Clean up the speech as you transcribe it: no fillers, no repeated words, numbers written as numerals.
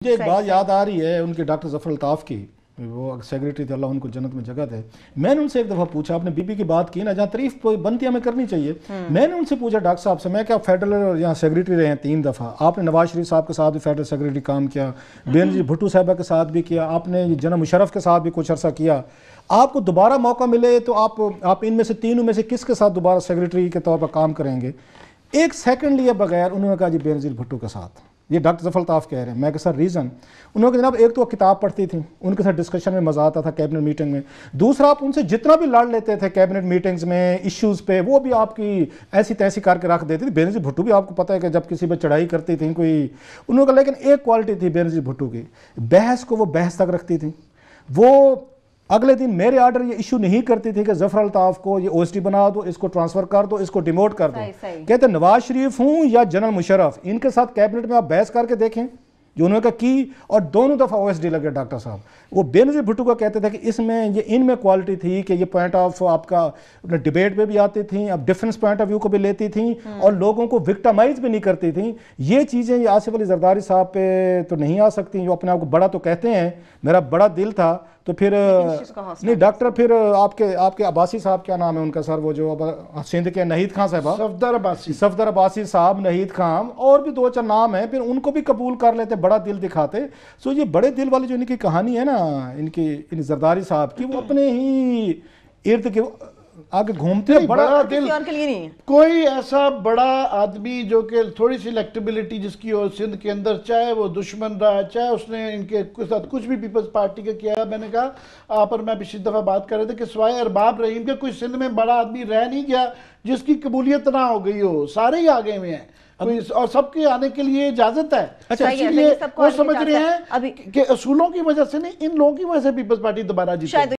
مجھے ایک بات یاد آ رہی ہے ان کے ڈاکٹر ظفر الطاف کی، وہ سیکریٹری تھے، اللہ ان کو جنت میں جگہ دے۔ میں نے ان سے ایک دفعہ پوچھا، آپ نے بی بی کی بات کی نا، جہاں تعریف بنتی ہمیں کرنی چاہیے، میں نے ان سے پوچھا ڈاکٹر صاحب سے، میں کیا فیڈرل یہاں سیکریٹری رہے ہیں 3 دفعہ، آپ نے نواز شریف صاحب کے ساتھ بھی فیڈرل سیکریٹری کام کیا، بینظیر بھٹو صاحبہ کے ساتھ بھی کیا، آپ نے جناب مشرف کے ساتھ بھی کچھ عرصہ کیا، آپ کو دوبارہ موقع ملے تو آپ ان میں سے تینوں میں سے کس کے ساتھ دوبارہ سیکریٹری کے طور پر کام کریں گے؟ ایک سیکنڈ لیے بغیر انہوں نے کہا جی بینظیر بھٹو کے ساتھ۔ یہ ڈاکٹر ظفر الطاف کہہ رہے ہیں۔ میں کہ سر ریزن؟ انہوں نے کہا جناب ایک تو کتاب پڑھتی تھی، ان کے ساتھ ڈسکشن میں مزہ آتا تھا کیبنٹ میٹنگ میں، دوسرا آپ ان سے جتنا بھی لڑ لیتے تھے کیبنٹ میٹنگز میں ایشوز پہ، وہ بھی آپ کی ایسی تیسی کر کے رکھ دیتے تھے۔ بینظیر بھٹو بھی آپ کو پتہ ہے کہ جب کسی پہ چڑھائی کرتی تھیں کوئی، انہوں نے کہا لیکن ایک کوالٹی تھی بینظیر بھٹو کی، بحث کو وہ بحث تک رکھتی تھیں۔ وہ اگلے دن میرے آرڈر یہ ایشو نہیں کرتی تھی کہ ظفر الطاف کو یہ او ایس ڈی بنا دو، اس کو ٹرانسفر کر دو، اس کو ڈیموٹ کر دو۔ کہتے ہیں نواز شریف ہوں یا جنرل مشرف، ان کے ساتھ کیبنٹ میں آپ بحث کر کے دیکھیں جو انہوں نے کہا کی، اور دونوں دفعہ او ایس ڈی لگے ڈاکٹر صاحب۔ وہ بینظیر بھٹو کا کہتے تھے کہ اس میں یہ ان میں کوالٹی تھی کہ یہ پوائنٹ آف آپ کا ڈیبیٹ پہ بھی آتی تھیں، اب ڈیفرنس پوائنٹ آف ویو کو بھی لیتی تھیں، اور لوگوں کو وکٹمائز بھی نہیں کرتی تھیں۔ یہ چیزیں یہ آصف علی زرداری صاحب پہ تو نہیں آ سکتی، جو اپنے آپ کو بڑا تو کہتے ہیں، میرا بڑا دل تھا تو پھر نہیں ڈاکٹر، پھر آپ کے عباسی صاحب کیا نام ہے ان کا سر، وہ جو سندھ کے نہید خان صاحبہ، صفدر عباسی صاحب، نہید خان، اور بھی 2-4 نام ہیں، پھر ان کو بھی قبول کر لیتے، بڑا دل دکھاتے۔ سو یہ بڑے دل والی جو ان کی کہانی ہے نا ان زرداری صاحب کی، وہ اپنے ہی ارد کے آگے گھومتے ہیں، بڑا دل کوئی ایسا بڑا آدمی جو کہ تھوڑی سی الیکٹیبلٹی جس کی ہو سندھ کے اندر، چاہے وہ دشمن رہا، چاہے اس نے ان کے ساتھ کچھ بھی پیپلز پارٹی کا کیا، میں نے کہا آپ اور میں پچھلی دفعہ بات کر رہے تھے کہ سوائے ارباب رحیم کے کوئی سندھ میں بڑا آدمی رہ نہیں گیا جس کی قبولیت نہ ہو گئی ہو، سارے ہی آگے ہوئے ہیں، اور سب کے آنے کے لیے اجازت ہے۔ اسی لیے وہ سمجھ رہے ہیں کہ اصولوں کی وجہ سے نہیں، ان لوگوں کی وجہ سے پیپلز پارٹی دوبارہ جیتے۔